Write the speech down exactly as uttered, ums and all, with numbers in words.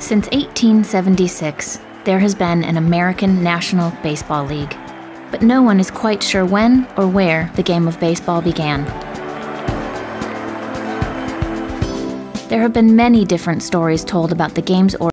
Since eighteen seventy-six, there has been an American National Baseball League, but no one is quite sure when or where the game of baseball began. There have been many different stories told about the game's origin.